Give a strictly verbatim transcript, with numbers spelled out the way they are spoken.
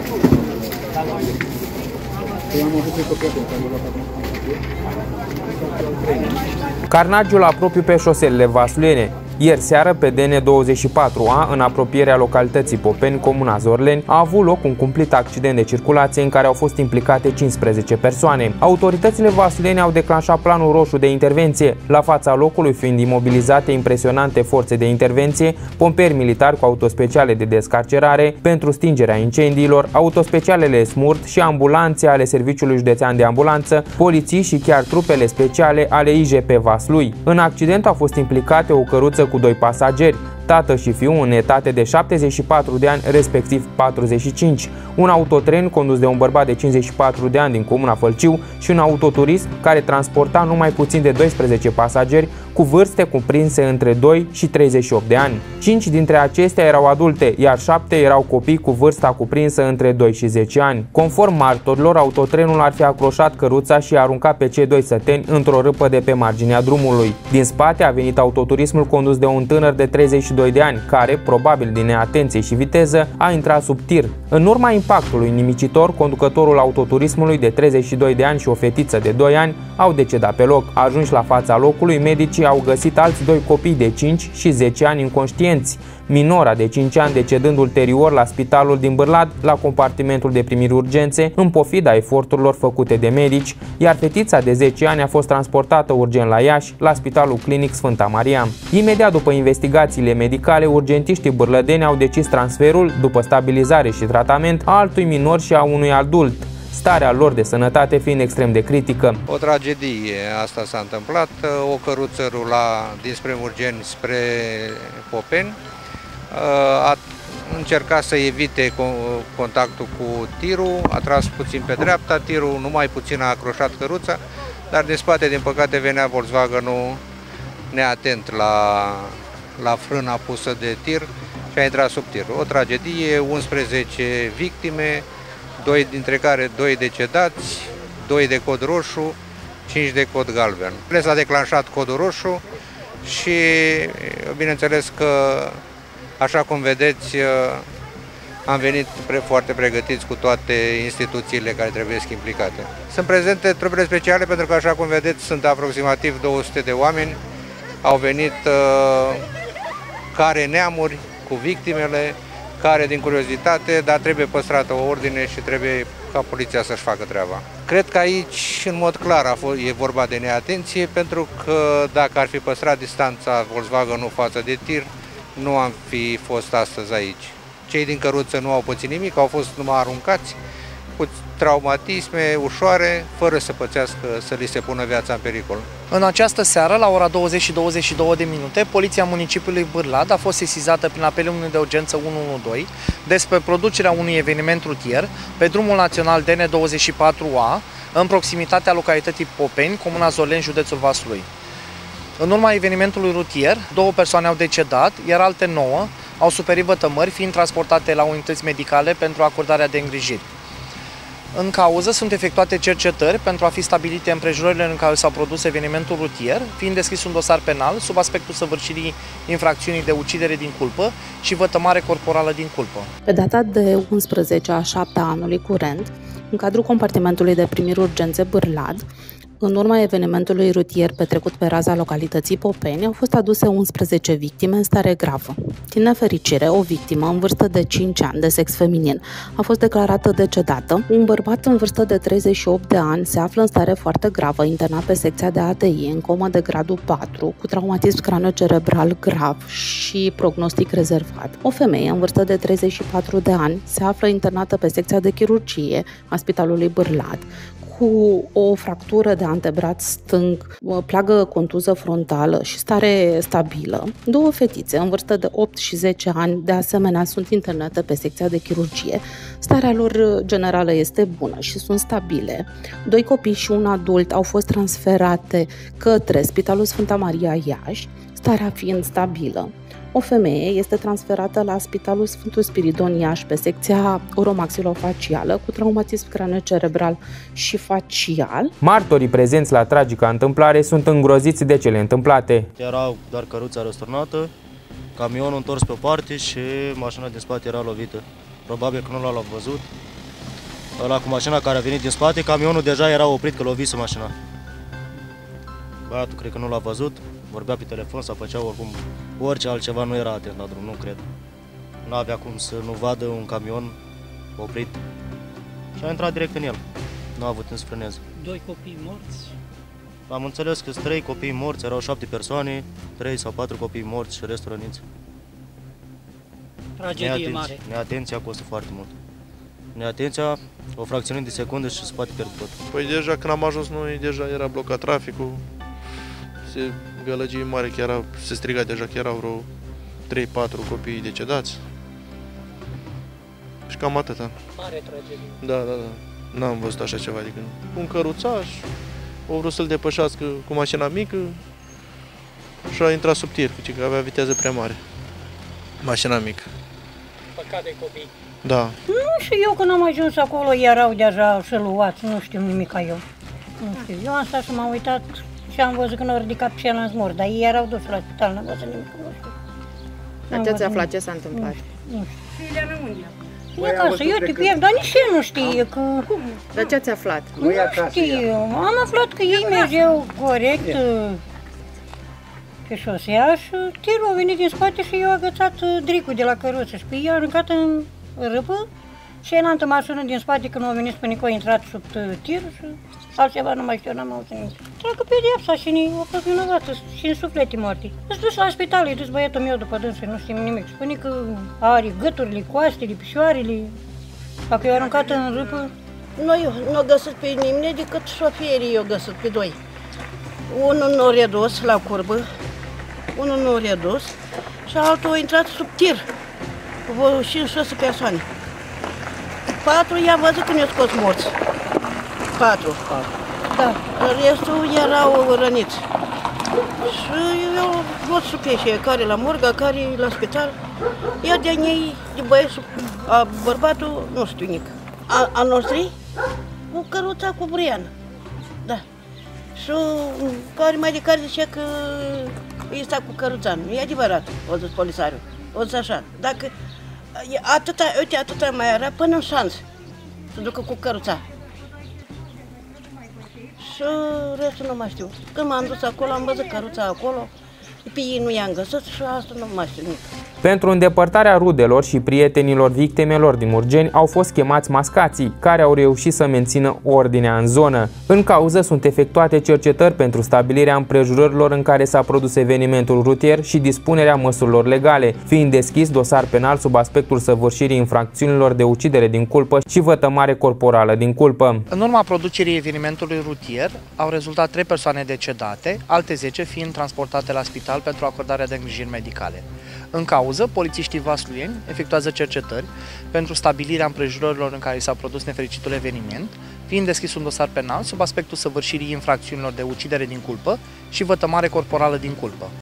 Carnagiul a propriu pe șoselele vasluyene. Ieri seară, pe D N douăzeci și patru A, în apropierea localității Popeni, comuna Zorleni, a avut loc un cumplit accident de circulație în care au fost implicate cincisprezece persoane. Autoritățile vasluyene au declanșat planul roșu de intervenție, la fața locului fiind imobilizate impresionante forțe de intervenție, pomperi militari cu autospeciale de descarcerare pentru stingerea incendiilor, autospecialele SMURT și ambulanțe ale Serviciului Județean de Ambulanță, poliții și chiar trupele speciale ale I J P Vaslui. În accident au fost implicate o căruță cu doi pasageri, tată și fiu în etate de șaptezeci și patru de ani, respectiv patruzeci și cinci, un autotren condus de un bărbat de cincizeci și patru de ani din comuna Fălciu și un autoturism care transporta numai puțin de doisprezece pasageri cu vârste cuprinse între doi și treizeci și opt de ani. cinci dintre acestea erau adulte, iar șapte erau copii cu vârsta cuprinsă între doi și zece ani. Conform martorilor, autotrenul ar fi acroșat căruța și a aruncat pe cei doi săteni într-o râpă de pe marginea drumului. Din spate a venit autoturismul condus de un tânăr de treizeci și doi de ani, care, probabil din neatenție și viteză, a intrat sub tir. În urma impactului nimicitor, conducătorul autoturismului de treizeci și doi de ani și o fetiță de doi ani au decedat pe loc. Ajunși la fața locului, medicii au găsit alți doi copii de cinci și zece ani inconștienți, minora de cinci ani decedând ulterior la spitalul din Bârlad, la compartimentul de primiri urgențe, în pofida eforturilor făcute de medici, iar fetița de zece ani a fost transportată urgent la Iași, la Spitalul Clinic Sfânta Maria. Imediat după investigațiile medicale, urgentiștii bârlădeni au decis transferul, după stabilizare și tratament, a altui minor și a unui adult, starea lor de sănătate fiind extrem de critică. O tragedie asta s-a întâmplat, o căruță rula dinspre Murgeni spre Popeni, a încercat să evite contactul cu tirul, a tras puțin pe dreapta, tirul numai puțin a acroșat căruța, dar din spate, din păcate, venea Volkswagen-ul neatent la, la frâna pusă de tir și a intrat sub tir. O tragedie, unsprezece victime, doi dintre care doi decedați, doi de cod roșu, cinci de cod galben. S-a declanșat codul roșu și bineînțeles că, așa cum vedeți, am venit foarte pregătiți cu toate instituțiile care trebuie implicate. Sunt prezente trupele speciale pentru că, așa cum vedeți, sunt aproximativ două sute de oameni. Au venit care neamuri cu victimele, care din curiozitate, dar trebuie păstrată o ordine și trebuie ca poliția să-și facă treaba. Cred că aici, în mod clar, a fost, e vorba de neatenție, pentru că dacă ar fi păstrat distanța Volkswagen-ul față de tir, nu am fi fost astăzi aici. Cei din căruță nu au pățit nimic, au fost numai aruncați cu traumatisme ușoare, fără să pățească, să li se pună viața în pericol. În această seară, la ora douăzeci și douăzeci și două de minute, Poliția Municipiului Bârlad a fost sesizată prin apelul de urgență unu unu doi despre producerea unui eveniment rutier pe drumul național D N douăzeci și patru A, în proximitatea localității Popeni, comuna Zorleni, județul Vaslui. În urma evenimentului rutier, două persoane au decedat, iar alte nouă au suferit vătămări, fiind transportate la unități medicale pentru acordarea de îngrijiri. În cauză sunt efectuate cercetări pentru a fi stabilite împrejurările în care s-a produs evenimentul rutier, fiind deschis un dosar penal sub aspectul săvârșirii infracțiunii de ucidere din culpă și vătămare corporală din culpă. Pe data de unsprezece a șapte a anului curent, în cadrul compartimentului de primiri urgențe Bârlad, în urma evenimentului rutier petrecut pe raza localității Popeni, au fost aduse unsprezece victime în stare gravă. Din nefericire, o victimă în vârstă de cinci ani, de sex feminin, a fost declarată decedată. Un bărbat în vârstă de treizeci și opt de ani se află în stare foarte gravă, internat pe secția de A T I, în comă de gradul patru, cu traumatism craniocerebral grav și prognostic rezervat. O femeie în vârstă de treizeci și patru de ani se află internată pe secția de chirurgie a Spitalului Bârlad, cu o fractură de antebrat stâng, plagă contuză frontală și stare stabilă. Două fetițe în vârstă de opt și zece ani, de asemenea, sunt internate pe secția de chirurgie. Starea lor generală este bună și sunt stabile. Doi copii și un adult au fost transferate către Spitalul Sfânta Maria Iași, starea fiind stabilă. O femeie este transferată la Spitalul Sfântul Spiridon Iași pe secția oromaxilofacială cu traumatism craniocerebral și facial. Martorii prezenți la tragica întâmplare sunt îngroziți de cele întâmplate. Era doar căruța răsturnată, camionul întors pe o parte și mașina din spate era lovită. Probabil că nu l-au văzut ăla cu mașina care a venit din spate, camionul deja era oprit că lovise mașina. Băiatul cred că nu l-a văzut, vorbea pe telefon sau făcea oricum, orice altceva, nu era atent la drum, nu cred. Nu avea cum să nu vadă un camion oprit și a intrat direct în el. Nu a avut timp să frâneze. Doi copii morți? Am înțeles că sunt trei copii morți, erau șapte persoane, trei sau patru copii morți și restul răniți. Tragedie Neatenția, mare. neatenția costă foarte mult. Neatenția, o fracțiune de secundă și se poate pierde tot. Păi deja când am ajuns noi, deja era blocat traficul, se gălăgie mare, că era, se striga deja că erau vreo trei patru copii decedați. Și cam atâta. Mare tragedie. Da, da, da. N-am văzut așa ceva, adică un căruțaș, o vrut să-l depășească cu mașina mică și a intrat sub tir, că avea viteză prea mare. Mașina mică. Păcat de copii. Da. Nu știu, eu când am ajuns acolo erau deja și luați, nu știu nimic eu. Nu știu, eu am stat și m-am uitat și am văzut că n-au ridicat pe ceilalți în zmor, dar ei erau duși la spital, n-am văzut nimic, nu știu. Dar ce ați aflat? Ce s-a întâmplat? Nu știu. E acasă, eu te pierd, dar nici el nu știe că... Dar ce ați aflat? Nu știu, am aflat că ei mergeau corect pe șosea și tirul a venit din spate și eu a agățat dricul de la căruță și pe ei a aruncat în râpă și înaltă mașină din spate când au venit spune că a intrat sub tir și altceva nu mai știu, n-am auzit nimic. Treacă pedeapsa și ne-a fost vinovată și în suflete moarte. S-a dus la spital, e dus băiatul meu după dânsul, nu știm nimic. Spune că are gâturile, coastele, picioarele, dacă i-a aruncat în râpă. Noi nu au găsit pe nimeni decât șoferii i-au găsit pe doi. Unul nu a redus la curbă, unul nu a redus și altul a intrat sub tir cu cinci șase persoane. Patru i-am văzut că ne-au scos morți. Patru. Da, restul erau răniți. Și eu văd și pe ei, care la morga, care la spital. Ea de-a ei, de băiesul, a bărbatul, nu știu nic. A, a noștri, cu căruța cu Brian. Da. Și care mai de care zicea că este cu căruța. Nu e adevărat, o zis polisarul. O zis așa. Dacă atâta, uite, atâta mai era până în șans să ducă cu căruța. Și restul nu mai știu. Când m-am dus acolo, am văzut căruța acolo, pe ei nu i-am găsit și asta nu mai știu nimic. Pentru îndepărtarea rudelor și prietenilor victimelor din Murgeni au fost chemați mascații, care au reușit să mențină ordinea în zonă. În cauză sunt efectuate cercetări pentru stabilirea împrejurărilor în care s-a produs evenimentul rutier și dispunerea măsurilor legale, fiind deschis dosar penal sub aspectul săvârșirii infracțiunilor de ucidere din culpă și vătămare corporală din culpă. În urma producerii evenimentului rutier au rezultat trei persoane decedate, alte zece fiind transportate la spital pentru acordarea de îngrijiri medicale. În cauză, polițiștii vasluieni efectuează cercetări pentru stabilirea împrejurărilor în care s-a produs nefericitul eveniment, fiind deschis un dosar penal sub aspectul săvârșirii infracțiunilor de ucidere din culpă și vătămare corporală din culpă.